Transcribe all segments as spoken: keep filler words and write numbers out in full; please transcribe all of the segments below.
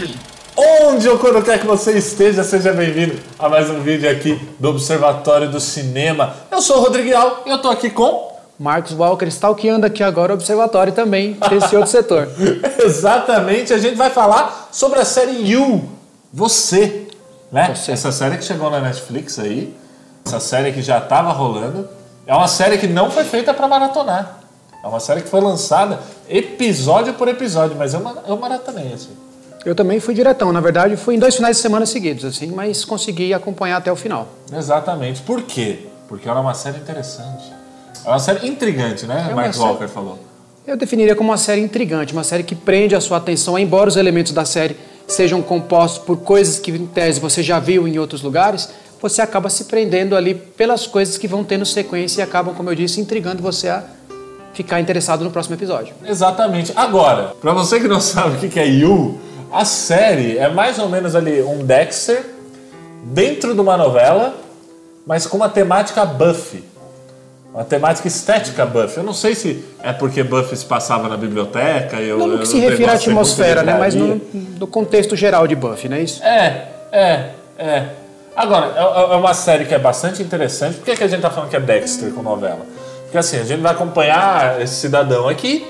Onde ou quando quer que você esteja, seja bem-vindo a mais um vídeo aqui do Observatório do Cinema. Eu sou o Rodrigo Al e eu tô aqui com... Marcos Walker, stalkeando aqui agora o Observatório também desse outro setor. Exatamente, a gente vai falar sobre a série You, Você, né? Você. Essa série que chegou na Netflix aí, essa série que já estava rolando, é uma série que não foi feita para maratonar. É uma série que foi lançada episódio por episódio, mas eu, eu maratonei assim. Eu também fui diretão, na verdade fui em dois finais de semana seguidos, assim, mas consegui acompanhar até o final. Exatamente. Por quê? Porque ela é uma série interessante. É uma série intrigante, né? É Mike série... Walker falou. Eu definiria como uma série intrigante, uma série que prende a sua atenção, embora os elementos da série sejam compostos por coisas que, em tese, você já viu em outros lugares, você acaba se prendendo ali pelas coisas que vão tendo sequência e acabam, como eu disse, intrigando você a ficar interessado no próximo episódio. Exatamente. Agora, pra você que não sabe o que é You, a série é mais ou menos ali um Dexter dentro de uma novela, mas com uma temática Buffy. Uma temática estética Buffy. Eu não sei se é porque Buffy se passava na biblioteca. Eu, não no que se refere à atmosfera, né? Mas no, no contexto geral de Buffy, não é isso? É, é, é. Agora, é uma série que é bastante interessante. Por que, que a gente tá falando que é Dexter com novela? Porque assim, a gente vai acompanhar esse cidadão aqui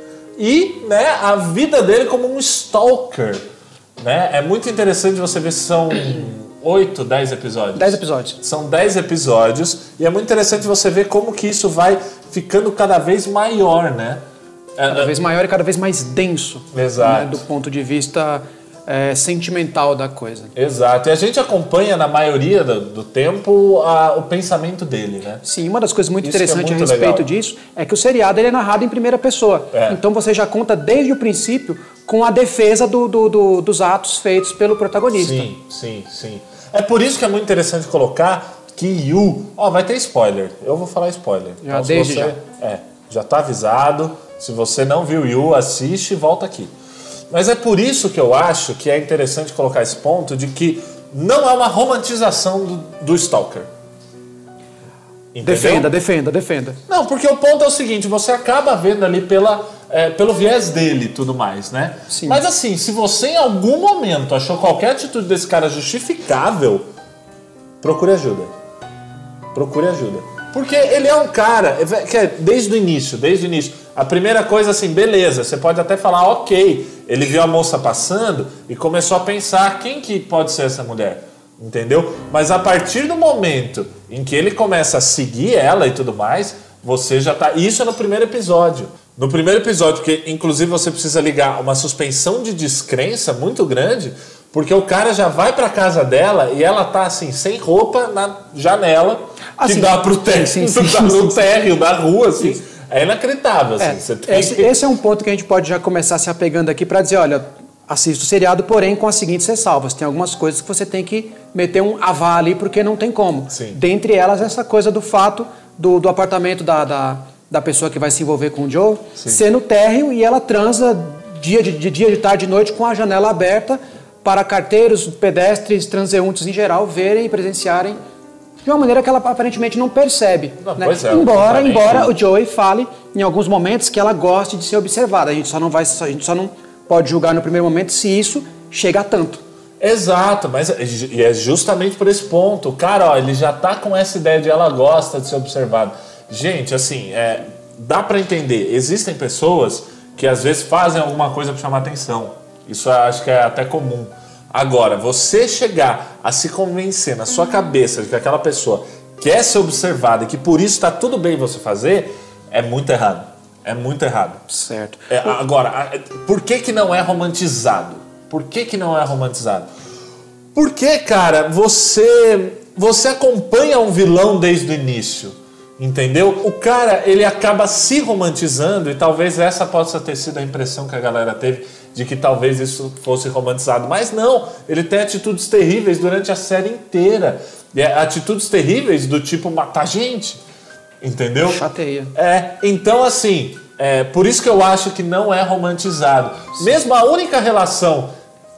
e, né, a vida dele como um stalker. Né? É muito interessante você ver se são oito, dez episódios. Dez episódios. São dez episódios e é muito interessante você ver como que isso vai ficando cada vez maior, né? Cada é, vez maior e cada vez mais denso. Exato. Né, do ponto de vista é, sentimental da coisa. Exato. E a gente acompanha, na maioria do, do tempo, a, o pensamento dele, né? Sim, uma das coisas muito isso interessantes é muito a respeito legal. disso é que o seriado ele é narrado em primeira pessoa. É. Então você já conta desde o princípio com a defesa do, do, do, dos atos feitos pelo protagonista. Sim, sim, sim. É por isso que é muito interessante colocar que You... Ó, vai ter spoiler. Eu vou falar spoiler. Já então, desde você, já. É, já tá avisado. Se você não viu You, assiste e volta aqui. Mas é por isso que eu acho que é interessante colocar esse ponto de que não é uma romantização do, do stalker. Entendeu? Defenda, defenda, defenda. Não, porque o ponto é o seguinte, você acaba vendo ali pela, é, pelo viés dele e tudo mais, né? Sim. Mas assim, se você em algum momento achou qualquer atitude desse cara justificável, procure ajuda. Procure ajuda. Porque ele é um cara, que é desde o início, desde o início. A primeira coisa assim, beleza, você pode até falar, ok, ele viu a moça passando e começou a pensar quem que pode ser essa mulher. Entendeu? Mas a partir do momento em que ele começa a seguir ela e tudo mais, você já tá... Isso é no primeiro episódio. No primeiro episódio, que inclusive você precisa ligar uma suspensão de descrença muito grande, porque o cara já vai pra casa dela e ela tá assim, sem roupa na janela, assim, que dá pro térreo, sim, sim, sim, no sim, térreo da rua, assim. Sim. É inacreditável, assim. É, Você tem esse, que... esse é um ponto que a gente pode já começar se apegando aqui para dizer, olha, assista o seriado, porém com as seguintes ressalvas. Tem algumas coisas que você tem que meter um avá ali, porque não tem como. Sim. Dentre elas, essa coisa do fato do, do apartamento da, da, da pessoa que vai se envolver com o Joe Sim. ser no térreo e ela transa dia de, de dia, de tarde, de noite com a janela aberta para carteiros, pedestres, transeuntes em geral verem e presenciarem de uma maneira que ela aparentemente não percebe. Não, né? pois é, embora nem embora tudo. o Joey fale em alguns momentos que ela goste de ser observada. A gente só não vai, a gente só não pode julgar no primeiro momento se isso chega a tanto. Exato, mas e é justamente por esse ponto. O cara, ó, ele já tá com essa ideia de ela gosta de ser observado. Gente, assim, é, dá pra entender. Existem pessoas que às vezes fazem alguma coisa pra chamar atenção. Isso eu acho que é até comum. Agora, você chegar a se convencer na sua cabeça de que aquela pessoa quer ser observada e que por isso tá tudo bem você fazer, é muito errado. É muito errado. Certo. É, agora, por que que não é romantizado? Por que que não é romantizado? Porque, cara, você, você acompanha um vilão desde o início, entendeu? O cara, ele acaba se romantizando e talvez essa possa ter sido a impressão que a galera teve de que talvez isso fosse romantizado. Mas não, ele tem atitudes terríveis durante a série inteira. E atitudes terríveis do tipo matar gente, entendeu? Chateia. É, então assim, é, por isso que eu acho que não é romantizado. Sim. Mesmo a única relação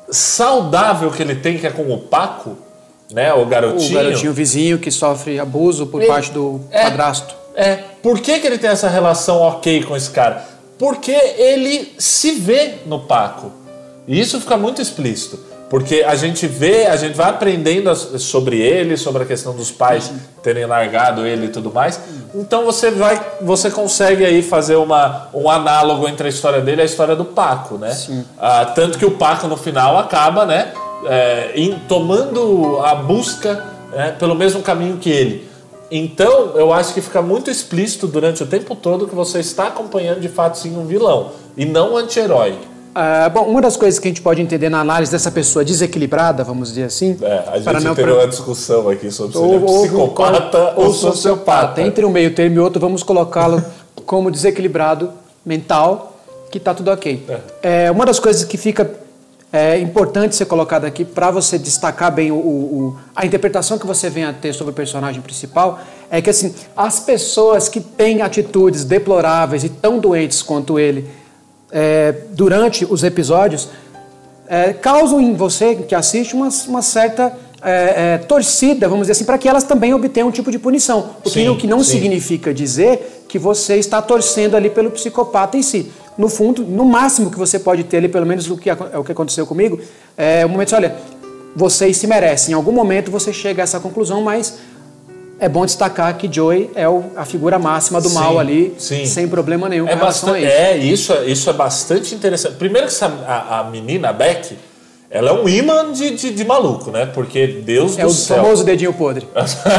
saudável que ele tem, que é com o Paco, né, o garotinho... O garotinho vizinho que sofre abuso por ele, parte do é, padrasto. É, por que que ele tem essa relação ok com esse cara? Porque ele se vê no Paco. E isso fica muito explícito. Porque a gente vê, a gente vai aprendendo sobre ele, sobre a questão dos pais terem largado ele e tudo mais. Então você vai, você consegue aí fazer uma, um análogo entre a história dele e a história do Paco, né? Ah, tanto que o Paco no final acaba, né, é, em, tomando a busca, né, pelo mesmo caminho que ele. Então eu acho que fica muito explícito durante o tempo todo que você está acompanhando de fato sim um vilão e não um anti-herói. Uh, bom, uma das coisas que a gente pode entender na análise dessa pessoa desequilibrada, vamos dizer assim... É, a gente para não teve pra... uma discussão aqui sobre se ou, ele é psicopata ou, ou sociopata. Entre um meio termo e outro, vamos colocá-lo como desequilibrado mental, que está tudo ok. É. É, uma das coisas que fica é, importante ser colocada aqui para você destacar bem o, o, a interpretação que você vem a ter sobre o personagem principal é que, assim, as pessoas que têm atitudes deploráveis e tão doentes quanto ele... É, durante os episódios, é, causam em você, que assiste, uma, uma certa é, é, torcida, vamos dizer assim, para que elas também obtenham um tipo de punição. O que, o que não sim. significa dizer que você está torcendo ali pelo psicopata em si. No fundo, no máximo que você pode ter ali, pelo menos o que, é o que aconteceu comigo, é o momento de, olha, vocês se merecem. Em algum momento você chega a essa conclusão, mas... É bom destacar que Joey é o, a figura máxima do sim, mal ali, sim. sem problema nenhum é com relação bastante, a isso. É, isso, isso é bastante interessante. Primeiro que essa, a, a menina, a Beck, ela é um imã de, de, de maluco, né? Porque Deus é do o céu... É o famoso dedinho podre.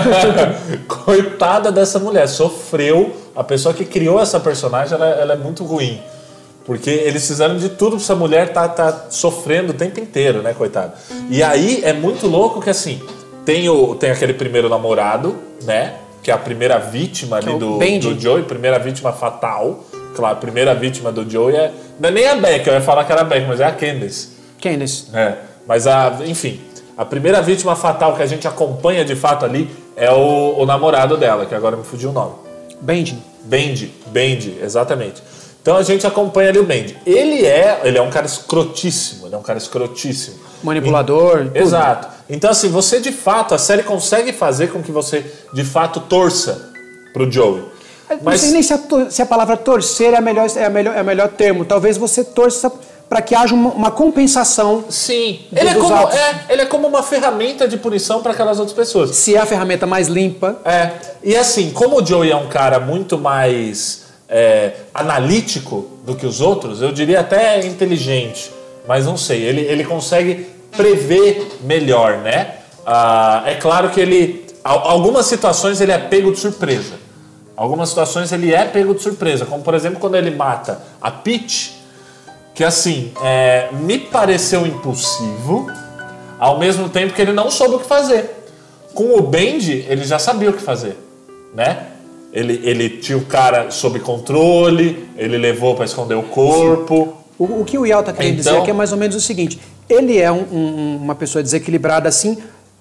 Coitada dessa mulher, sofreu. A pessoa que criou essa personagem, ela, ela é muito ruim. Porque eles fizeram de tudo pra essa mulher tá, tá sofrendo o tempo inteiro, né, coitada? E aí é muito louco que assim... Tem, o, tem aquele primeiro namorado, né? Que é a primeira vítima ali do, do Joey, primeira vítima fatal. Claro, a primeira vítima do Joey é... Não é nem a Beck, eu ia falar que era a Beck, mas é a Candace. Candace. É, mas a... Enfim, a primeira vítima fatal que a gente acompanha de fato ali é o, o namorado dela, que agora me fugiu o nome. Benji. Benji, Benji, exatamente. Então a gente acompanha ali o Benji. Ele é, ele é um cara escrotíssimo, ele é um cara escrotíssimo. Manipulador. E, exato. Então assim, você de fato, a série consegue fazer com que você de fato torça pro Joey. Mas... Não sei nem se a, se a palavra torcer é a melhor, é a melhor, é o melhor termo. Talvez você torça para que haja uma, uma compensação. Sim. Ele é, como, é, ele é como uma ferramenta de punição para aquelas outras pessoas. Se é a ferramenta mais limpa. É. E assim, como o Joey é um cara muito mais é, analítico do que os outros, eu diria até inteligente, mas não sei, ele, ele consegue prever melhor, né? Ah, é claro que ele... Algumas situações ele é pego de surpresa. Algumas situações ele é pego de surpresa, como por exemplo quando ele mata a Peach, que assim, é, me pareceu impulsivo, ao mesmo tempo que ele não soube o que fazer. Com o Benji, ele já sabia o que fazer, né? Ele, ele tinha o cara sob controle, ele levou para esconder o corpo. O, o que o Ial está querendo então, dizer aqui é mais ou menos o seguinte: ele é um, um, uma pessoa desequilibrada assim,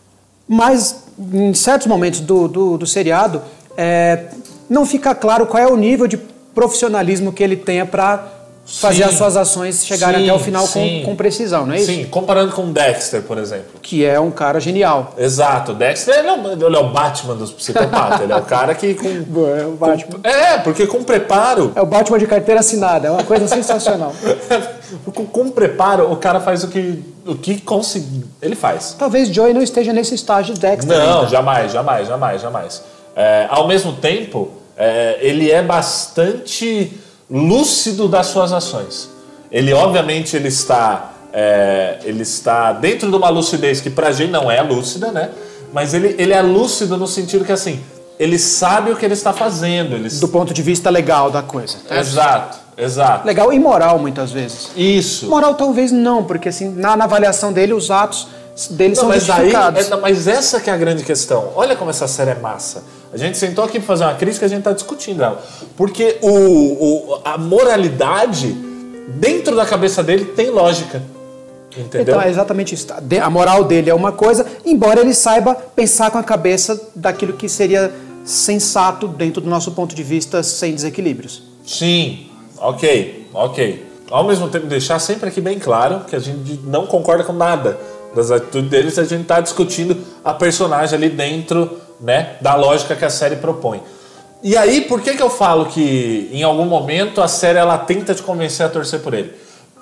mas em certos momentos do, do, do seriado é, não fica claro qual é o nível de profissionalismo que ele tenha para fazer sim, as suas ações chegarem sim, até o final com, com precisão, não é isso? Sim, comparando com Dexter, por exemplo. Que é um cara genial. Exato, Dexter ele é, o, ele é o Batman dos psicopatas, ele é o cara que... Com, é o Batman. Com, é, porque com preparo... É o Batman de carteira assinada, é uma coisa sensacional. com, com preparo, o cara faz o que, o que conseguir, ele faz. Talvez Joey não esteja nesse estágio de Dexter. Não, ainda. jamais, jamais, jamais, jamais. É, ao mesmo tempo, é, ele é bastante... lúcido das suas ações. Ele, obviamente, ele está, é, ele está dentro de uma lucidez que pra gente não é lúcida, né? Mas ele, ele é lúcido no sentido que, assim, ele sabe o que ele está fazendo. Ele... Do ponto de vista legal da coisa. Tá? Exato, exato. Legal e moral, muitas vezes. Isso. Moral talvez não, porque, assim, na, na avaliação dele, os atos dele não, são mas justificados. Aí, é, mas essa que é a grande questão. Olha como essa série é massa. A gente sentou aqui para fazer uma crítica, a gente está discutindo ela. Porque o, o, a moralidade, dentro da cabeça dele, tem lógica. Entendeu? Então é exatamente isso. A moral dele é uma coisa, embora ele saiba pensar com a cabeça daquilo que seria sensato dentro do nosso ponto de vista, sem desequilíbrios. Sim, ok, ok. Ao mesmo tempo, deixar sempre aqui bem claro que a gente não concorda com nada das atitudes deles, a gente está discutindo a personagem ali dentro, né, da lógica que a série propõe. E aí, por que que eu falo que em algum momento a série ela tenta te convencer a torcer por ele?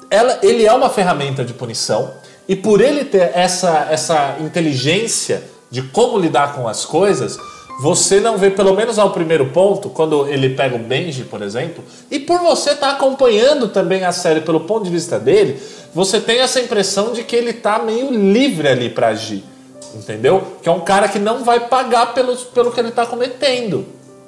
ela, ele é uma ferramenta de punição, e por ele ter essa, essa inteligência de como lidar com as coisas, você não vê, pelo menos ao primeiro ponto, quando ele pega o Benji, por exemplo, e por você estar acompanhando também a série pelo ponto de vista dele, você tem essa impressão de que ele está meio livre ali para agir, entendeu? Que é um cara que não vai pagar pelo, pelo que ele está cometendo.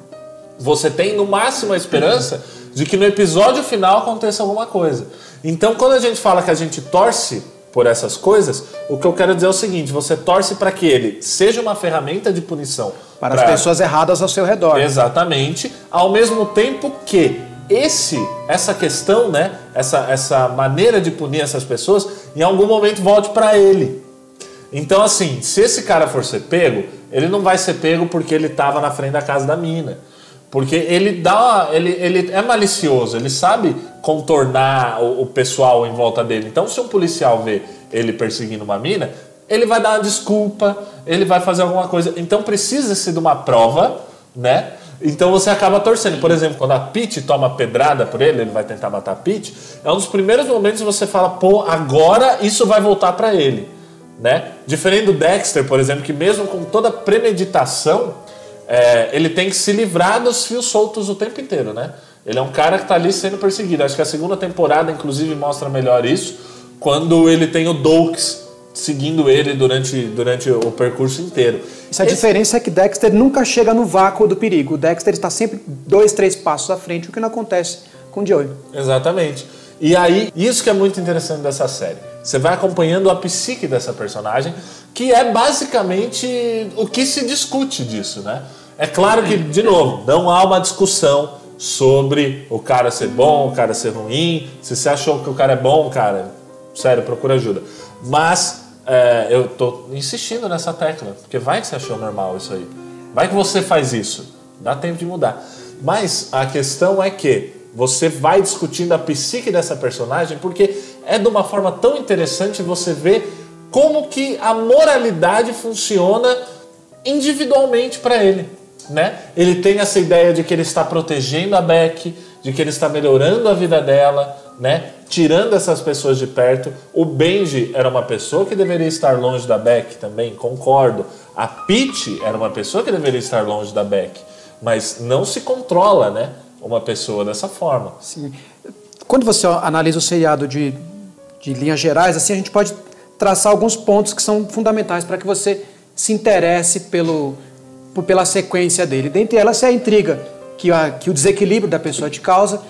Você tem no máximo a esperança de que no episódio final aconteça alguma coisa. Então, quando a gente fala que a gente torce por essas coisas, o que eu quero dizer é o seguinte: você torce para que ele seja uma ferramenta de punição para pra... as pessoas erradas ao seu redor. Exatamente. Ao mesmo tempo que esse, essa questão, né, essa, essa maneira de punir essas pessoas, em algum momento volte para ele. Então, assim, se esse cara for ser pego, ele não vai ser pego porque ele estava na frente da casa da mina. Porque ele dá, ele, ele é malicioso, ele sabe contornar o, o pessoal em volta dele. Então, se um policial vê ele perseguindo uma mina, ele vai dar uma desculpa, ele vai fazer alguma coisa. Então, precisa-se de uma prova, né? Então, você acaba torcendo. Por exemplo, quando a Pete toma pedrada por ele, ele vai tentar matar a Pete, é um dos primeiros momentos que você fala, pô, agora isso vai voltar pra ele, né? Diferente do Dexter, por exemplo, que mesmo com toda a premeditação, É, ele tem que se livrar dos fios soltos o tempo inteiro, né? Ele é um cara que está ali sendo perseguido. Acho que a segunda temporada, inclusive, mostra melhor isso, quando ele tem o Doakes seguindo ele durante, durante o percurso inteiro. Essa Esse... diferença é que Dexter nunca chega no vácuo do perigo. O Dexter está sempre dois, três passos à frente, o que não acontece com o Joey. Exatamente. E aí, isso que é muito interessante dessa série. Você vai acompanhando a psique dessa personagem, que é basicamente o que se discute disso, né? É claro que, de novo, não há uma discussão sobre o cara ser bom, o cara ser ruim. Se você achou que o cara é bom, cara, sério, procura ajuda. Mas é, eu tô insistindo nessa tecla, porque vai que você achou normal isso aí. Vai que você faz isso. Dá tempo de mudar. Mas a questão é que você vai discutindo a psique dessa personagem, porque é de uma forma tão interessante você ver como que a moralidade funciona individualmente para ele, né? Ele tem essa ideia de que ele está protegendo a Beck, de que ele está melhorando a vida dela, né? Tirando essas pessoas de perto. O Benji era uma pessoa que deveria estar longe da Beck também, concordo. A Pete era uma pessoa que deveria estar longe da Beck, mas não se controla, né? Uma pessoa dessa forma. Sim. Quando você analisa o seriado de, de linhas gerais, assim, a gente pode traçar alguns pontos que são fundamentais para que você se interesse pelo, por, pela sequência dele. Dentre elas é a intriga que, a, que o desequilíbrio da pessoa te causa,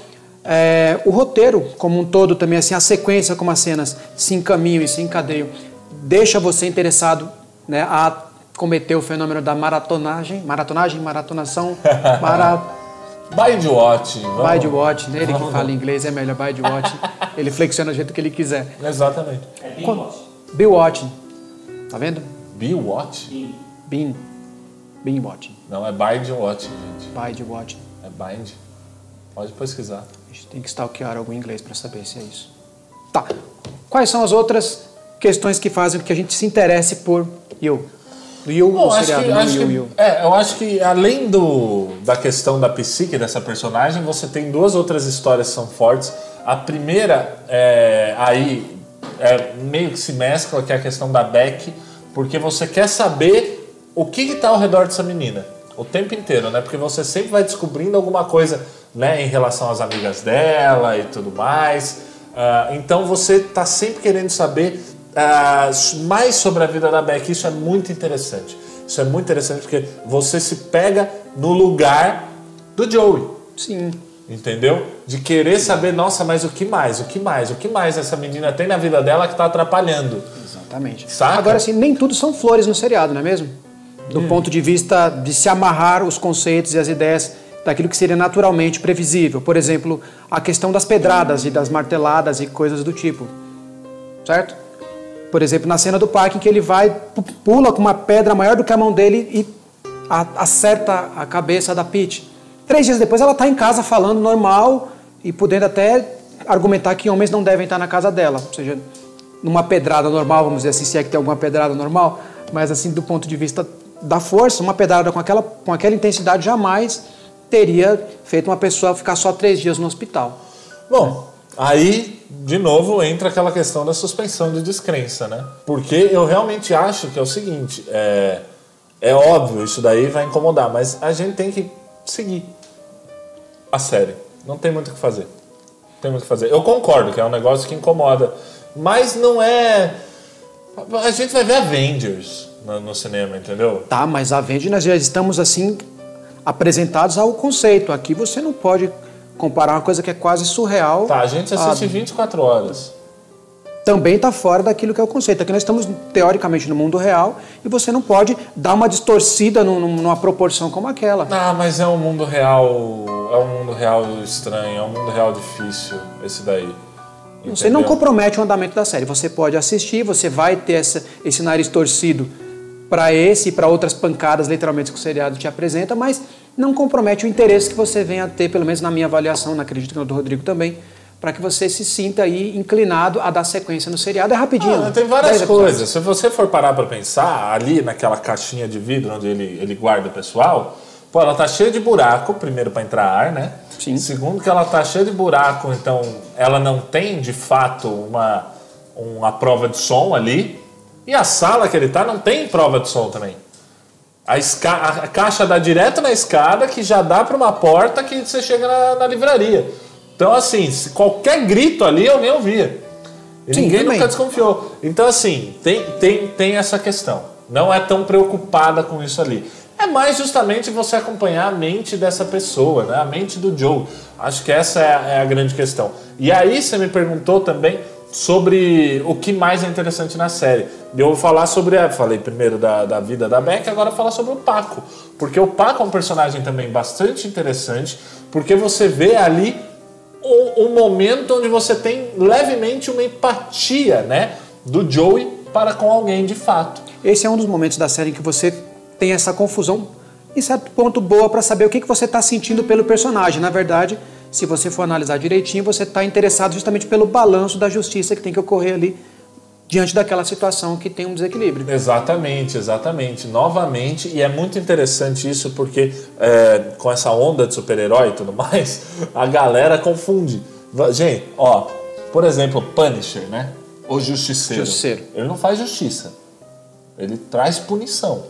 é, o roteiro como um todo também, assim, a sequência como as cenas se encaminham e se encadeiam, deixa você interessado, né, a cometer o fenômeno da maratonagem, maratonagem, maratonação, mara... Binge watch. Binge watch, né? Ele que fala inglês é melhor, binge watch. Ele flexiona do jeito que ele quiser. Exatamente. É binge watch. Binge watching. Tá vendo? Binge watch? Binge. Binge watching. Não, é binge watching, gente. Binge watching. É bind. Pode pesquisar. A gente tem que stalkear algum inglês para saber se é isso. Tá. Quais são as outras questões que fazem com que a gente se interesse por You? Do You, Bom, o acho seriado, que, não acho You, que, You. É, eu acho que além do, da questão da psique dessa personagem, você tem duas outras histórias que são fortes. A primeira, é, aí, é, meio que se mescla, que é a questão da Beck, porque você quer saber o que está ao redor dessa menina o tempo inteiro, né? Porque você sempre vai descobrindo alguma coisa, né, em relação às amigas dela e tudo mais. Uh, então você está sempre querendo saber uh, mais sobre a vida da Beck. Isso é muito interessante. Isso é muito interessante porque você se pega no lugar do Joey. Sim. Entendeu? De querer saber, nossa, mas o que mais? O que mais? O que mais essa menina tem na vida dela que está atrapalhando? Exatamente. Saca? Agora, assim, nem tudo são flores no seriado, não é mesmo? Do hum. ponto de vista de se amarrar os conceitos e as ideias daquilo que seria naturalmente previsível. Por exemplo, a questão das pedradas e das marteladas e coisas do tipo. Certo? Por exemplo, na cena do parque em que ele vai, pula com uma pedra maior do que a mão dele e acerta a cabeça da Pete. Três dias depois ela está em casa falando normal e podendo até argumentar que homens não devem estar na casa dela. Ou seja, numa pedrada normal, vamos dizer assim, se é que tem alguma pedrada normal, mas assim, do ponto de vista da força, uma pedrada com aquela, com aquela intensidade jamais teria feito uma pessoa ficar só três dias no hospital. Bom, Aí, de novo, entra aquela questão da suspensão de descrença, né? Porque eu realmente acho que é o seguinte, é, é óbvio, isso daí vai incomodar, mas a gente tem que seguir a série. Não tem muito o que fazer. Não tem muito o que fazer. Eu concordo que é um negócio que incomoda, mas não é... A gente vai ver Avengers no, no cinema, entendeu? Tá, mas Avengers nós já estamos assim apresentados ao conceito. Aqui você não pode comparar uma coisa que é quase surreal. Tá, a gente assiste a... vinte e quatro horas. Também está fora daquilo que é o conceito. Aqui nós estamos, teoricamente, no mundo real e você não pode dar uma distorcida num, numa proporção como aquela. Ah, mas é um mundo real, é um mundo real estranho, é um mundo real difícil, esse daí. Entendeu? Você não compromete o andamento da série. Você pode assistir, você vai ter essa, esse nariz torcido para esse e para outras pancadas, literalmente, que o seriado te apresenta, mas não compromete o interesse que você venha a ter, pelo menos na minha avaliação, não acredito que no do Rodrigo também, para que você se sinta aí inclinado a dar sequência no seriado. É rapidinho. Ah, tem várias coisas. Se você for parar para pensar, ali naquela caixinha de vidro onde ele, ele guarda o pessoal, pô, ela tá cheia de buraco, primeiro para entrar ar, né? Sim. Segundo que ela tá cheia de buraco, então ela não tem, de fato, uma, uma prova de som ali. E a sala que ele tá não tem prova de som também. A, esca a caixa dá direto na escada, que já dá para uma porta que você chega na, na livraria. Então, assim, se qualquer grito ali, alguém ouvia. E Sim, ninguém também. Nunca desconfiou. Então, assim, tem, tem, tem essa questão. Não é tão preocupada com isso ali. É mais justamente você acompanhar a mente dessa pessoa, né? A mente do Joe. Acho que essa é a, é a grande questão. E aí você me perguntou também sobre o que mais é interessante na série. Eu vou falar sobre... A, falei primeiro da, da vida da Beck, agora vou falar sobre o Paco. Porque o Paco é um personagem também bastante interessante, porque você vê ali um, um momento onde você tem levemente uma empatia, né, do Joey para com alguém de fato. Esse é um dos momentos da série em que você tem essa confusão, em certo ponto boa, para saber o que, que você está sentindo pelo personagem. Na verdade, se você for analisar direitinho, você está interessado justamente pelo balanço da justiça que tem que ocorrer ali diante daquela situação que tem um desequilíbrio. Exatamente, exatamente. Novamente, e é muito interessante isso porque é, com essa onda de super-herói e tudo mais, a galera confunde. Gente, ó, por exemplo, Punisher, né? O Justiceiro. Justiceiro. Ele não faz justiça. Ele traz punição.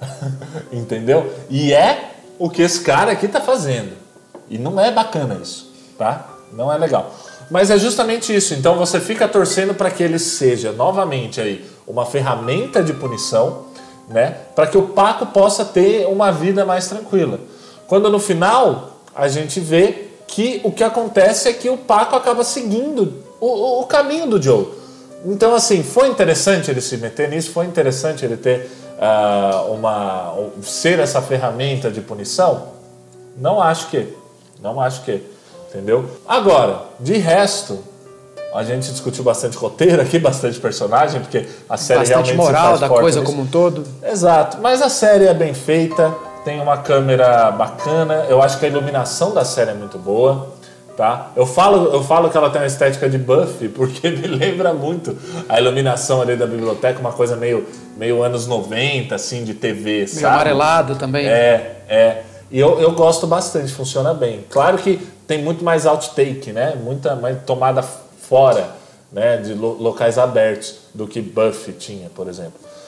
Entendeu? E é o que esse cara aqui tá fazendo. E não é bacana isso, tá? Não é legal. Mas é justamente isso. Então você fica torcendo para que ele seja novamente aí uma ferramenta de punição, né? Para que o Paco possa ter uma vida mais tranquila. Quando no final a gente vê que o que acontece é que o Paco acaba seguindo o, o, o caminho do Joe. Então assim, foi interessante ele se meter nisso, foi interessante ele ter uh, uma ser essa ferramenta de punição. Não acho que, não acho que. Entendeu? Agora, de resto, a gente discutiu bastante roteiro aqui, bastante personagem, porque a série bastante realmente moral se faz da coisa nisso. como um todo. Exato, mas a série é bem feita, tem uma câmera bacana, eu acho que a iluminação da série é muito boa, tá? Eu falo, eu falo que ela tem uma estética de Buffy, porque me lembra muito a iluminação ali da biblioteca, uma coisa meio, meio anos noventa, assim, de T V, meio sabe? Meio amarelado também. É, é. E eu, eu gosto bastante, funciona bem. Claro que tem muito mais outtake, né? Muita mais tomada fora, né? De lo, locais abertos do que Buffy tinha, por exemplo.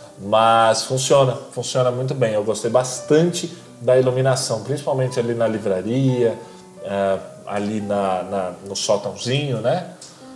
Mas funciona, funciona muito bem. Eu gostei bastante da iluminação, principalmente ali na livraria, uh, ali na, na, no sótãozinho, né?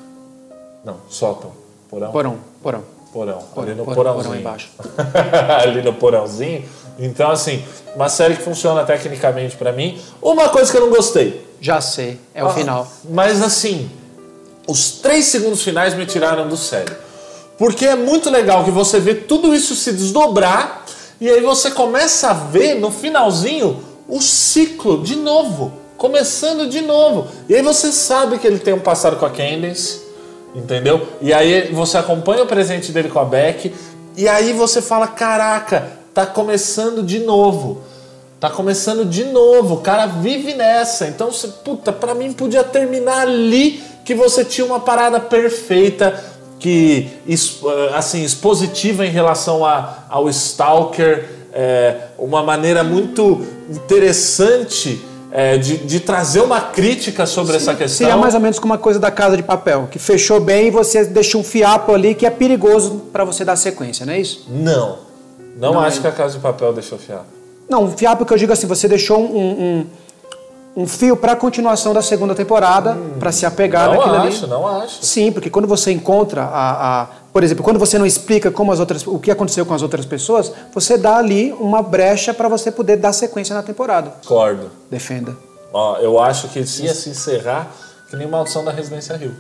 Não, sótão, porão. Porão, porão. Porão, porão ali no porão, porãozinho. Porão embaixo. Ali no porãozinho. Então, assim, uma série que funciona tecnicamente pra mim. Uma coisa que eu não gostei. Já sei, é o ah, final. Mas, assim, os três segundos finais me tiraram do sério. Porque é muito legal que você vê tudo isso se desdobrar e aí você começa a ver no finalzinho o ciclo de novo. Começando de novo. E aí você sabe que ele tem um passado com a Candace, entendeu? E aí você acompanha o presente dele com a Beck e aí você fala, caraca, tá começando de novo. Tá começando de novo. O cara vive nessa. Então, você, puta, pra mim podia terminar ali que você tinha uma parada perfeita, que, assim, expositiva em relação a, ao Stalker, é, uma maneira muito interessante é, de, de trazer uma crítica sobre essa questão. Seria mais ou menos como uma coisa da Casa de Papel, que fechou bem e você deixou um fiapo ali que é perigoso para você dar sequência, não é isso? Não. Não, Não acho é. que a Casa de Papel deixou fiapo. Não, um fiapo que eu digo assim, você deixou um, um, um fio para a continuação da segunda temporada, hum, para se apegar não naquilo acho, ali. Não acho, não acho. Sim, porque quando você encontra a, a... Por exemplo, quando você não explica como as outras, o que aconteceu com as outras pessoas, você dá ali uma brecha para você poder dar sequência na temporada. Concordo. Defenda. Ó, eu acho que ia se encerrar que nem Maldição da Residência Hill.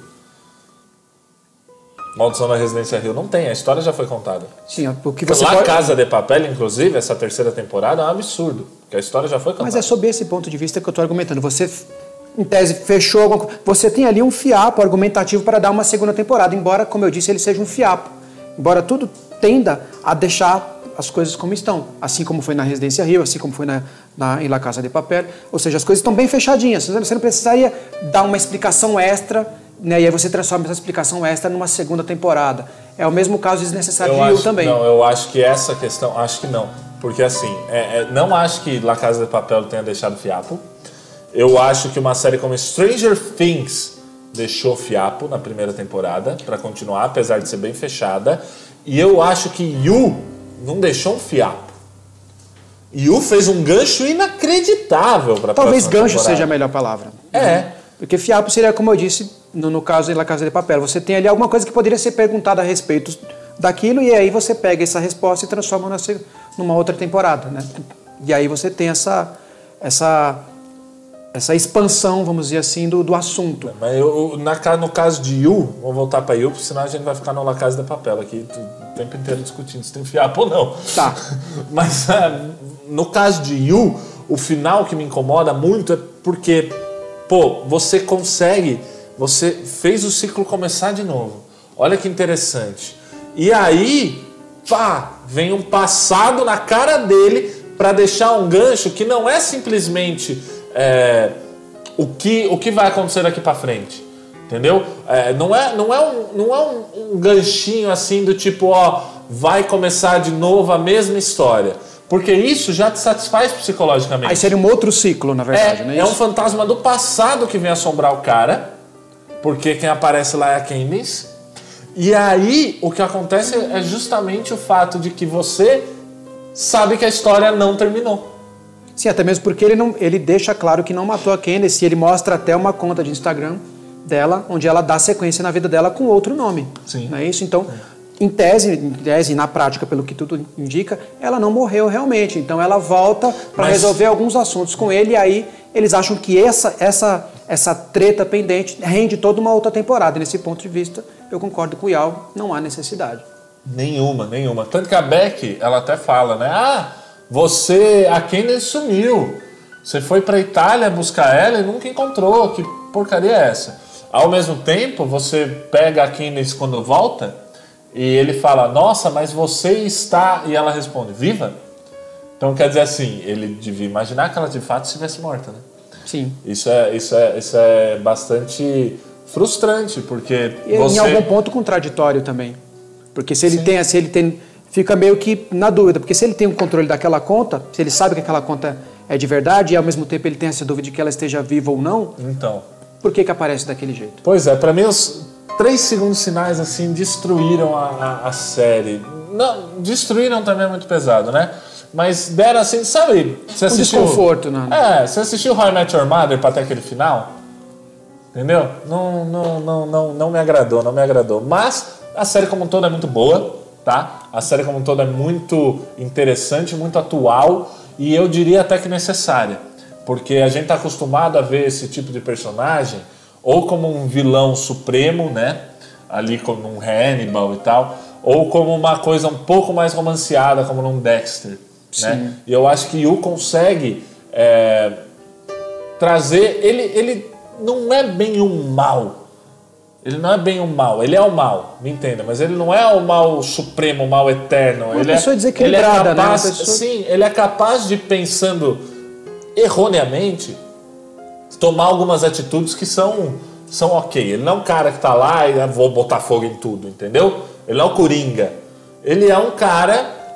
Maldição da Residência Hill não tem, a história já foi contada. Sim, porque você La pode... Casa de Papel, inclusive, essa terceira temporada é um absurdo, porque a história já foi contada. Mas é sob esse ponto de vista que eu estou argumentando. Você, em tese, fechou alguma coisa. Você tem ali um fiapo argumentativo para dar uma segunda temporada, embora, como eu disse, ele seja um fiapo. Embora tudo tenda a deixar as coisas como estão, assim como foi na Residência Hill, assim como foi na, na, em La Casa de Papel. Ou seja, as coisas estão bem fechadinhas. Você não precisaria dar uma explicação extra, né, e aí você transforma essa explicação extra numa segunda temporada. É o mesmo caso desnecessário de Hill também. Não, eu acho que essa questão, acho que não. Porque assim, é, é, não acho que La Casa de Papel tenha deixado fiapo. Eu acho que uma série como Stranger Things deixou fiapo na primeira temporada para continuar, apesar de ser bem fechada. E eu acho que You não deixou um fiapo. You fez um gancho inacreditável para a próxima Talvez gancho temporada. seja a melhor palavra. É. Porque fiapo seria, como eu disse, no, no caso de La Casa de Papel. Você tem ali alguma coisa que poderia ser perguntada a respeito daquilo e aí você pega essa resposta e transforma na, numa outra temporada, né? E aí você tem essa, essa, essa expansão, vamos dizer assim, do, do assunto. Mas eu, na, no caso de You, vamos voltar para You, porque senão a gente vai ficar no La Casa de Papel aqui o tempo inteiro discutindo se tem fiapo ou não. Tá. Mas uh, no caso de You, o final que me incomoda muito é porque, pô, você consegue, você fez o ciclo começar de novo. Olha que interessante. E aí, pá, vem um passado na cara dele para deixar um gancho que não é simplesmente é, o, que, o que vai acontecer daqui para frente. Entendeu? É, não é, não é, um, não é um, um ganchinho assim do tipo, ó, vai começar de novo a mesma história. Porque isso já te satisfaz psicologicamente. Aí seria um outro ciclo, na verdade, é, não é, é isso? um fantasma do passado que vem assombrar o cara, porque quem aparece lá é a Candice. E aí o que acontece é justamente o fato de que você sabe que a história não terminou. Sim, até mesmo porque ele, não, ele deixa claro que não matou a Candice e ele mostra até uma conta de Instagram dela, onde ela dá sequência na vida dela com outro nome. Sim. Não é isso? Então, em tese, em tese, na prática, pelo que tudo indica, ela não morreu realmente. Então ela volta para Mas... resolver alguns assuntos com ele e aí eles acham que essa, essa, essa treta pendente rende toda uma outra temporada. E nesse ponto de vista, eu concordo com o Yao, não há necessidade. Nenhuma, nenhuma. Tanto que a Beck, ela até fala, né? Ah, você, a Candice sumiu. Você foi pra Itália buscar ela e nunca encontrou. Que porcaria é essa? Ao mesmo tempo, você pega a Candice quando volta e ele fala, nossa, mas você está... E ela responde, viva? Então quer dizer assim, ele devia imaginar que ela de fato estivesse morta, né? Sim. Isso é, isso é, isso é bastante frustrante, porque E você... em algum ponto contraditório também. Porque se ele Sim. tem, se ele tem, fica meio que na dúvida, porque se ele tem o controle daquela conta, se ele sabe que aquela conta é de verdade e ao mesmo tempo ele tem essa dúvida de que ela esteja viva ou não, Então... por que que aparece daquele jeito? Pois é, pra mim os três segundos finais assim destruíram a, a, a série. Não, destruíram também é muito pesado, né? Mas deram assim, sabe? Você Um assistiu, desconforto, né? É, você assistiu How I Met Your Mother pra ter aquele final? Entendeu? Não, não, não, não, não me agradou, não me agradou. Mas a série como um todo é muito boa, tá? A série como um todo é muito interessante, muito atual e eu diria até que necessária. Porque a gente tá acostumado a ver esse tipo de personagem ou como um vilão supremo, né? Ali como um Hannibal e tal, ou como uma coisa um pouco mais romanceada, como num Dexter, né? E eu acho que Yu consegue é, trazer... Ele, ele não é bem um mal. Ele não é bem um mal. Ele é o mal, me entenda. Mas ele não é o mal supremo, o mal eterno. Uma ele pessoa é, desequilibrada, ele é capaz, né? Uma pessoa... Sim, ele é capaz de, pensando erroneamente, tomar algumas atitudes que são, são ok. Ele não é um cara que tá lá e ah, vou botar fogo em tudo, entendeu? Ele não é o Coringa. Ele é um cara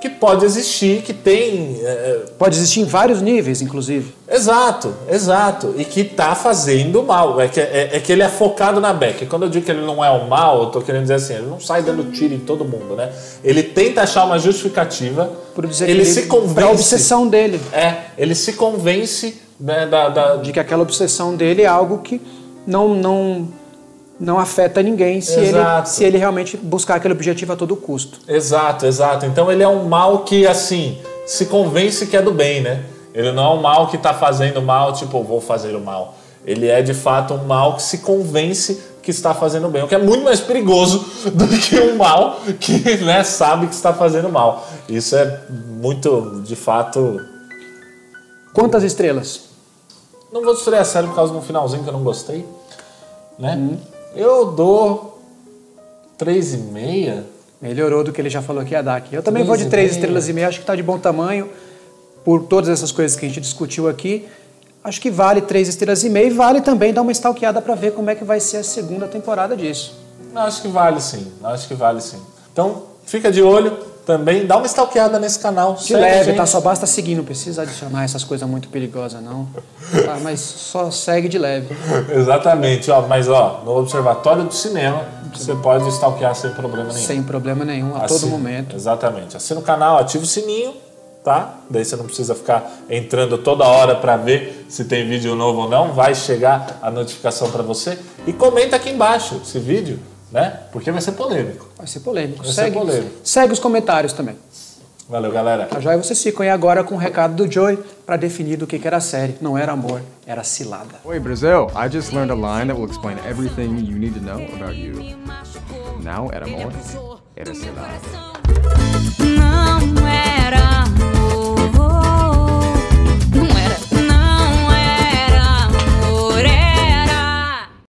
que pode existir, que tem... É... Pode existir em vários níveis, inclusive. Exato, exato. E que tá fazendo mal. É que, é, é que ele é focado na Becky. Quando eu digo que ele não é o mal, eu tô querendo dizer assim, ele não sai dando tiro em todo mundo, né? Ele tenta achar uma justificativa. Por dizer ele que se ele, convence... pra obsessão dele. É, ele se convence, né, da, da... de que aquela obsessão dele é algo que não... não não afeta ninguém se ele, se ele realmente buscar aquele objetivo a todo custo. Exato, exato. Então ele é um mal que, assim, se convence que é do bem, né? Ele não é um mal que tá fazendo mal, tipo, vou fazer o mal. Ele é, de fato, um mal que se convence que está fazendo bem. O que é muito mais perigoso do que um mal que, né, sabe que está fazendo mal. Isso é muito, de fato... Quantas estrelas? Não vou destruir a série por causa de um finalzinho que eu não gostei, né? Hum. Eu dou três e meia. Melhorou do que ele já falou que ia dar aqui. Eu também vou de três estrelas e meia. Acho que está de bom tamanho por todas essas coisas que a gente discutiu aqui. Acho que vale três estrelas e meia e vale também dar uma stalkeada para ver como é que vai ser a segunda temporada disso. Acho que vale sim. Acho que vale sim. Então, fica de olho. Também dá uma stalkeada nesse canal. De leve, tá? Só basta seguir, não precisa adicionar essas coisas muito perigosas, não. Tá? Mas só segue de leve. Exatamente, ó. Mas ó, no Observatório do Cinema, você pode stalkear sem problema nenhum. Sem problema nenhum, a Assina, todo momento. Exatamente. Assina o canal, ativa o sininho, tá? Daí você não precisa ficar entrando toda hora para ver se tem vídeo novo ou não. Vai chegar a notificação para você. E comenta aqui embaixo esse vídeo, né? Porque vai ser polêmico. Vai ser polêmico. Vai segue, ser polêmico. Segue os comentários também. Valeu, galera. Tá joia? Vocês ficam aí agora com o recado do Joey para definir do que que era série. Não era amor, era cilada. Oi, Brazil. I just learned a line that will explain everything you need to know about you. Now, era amor, era cilada.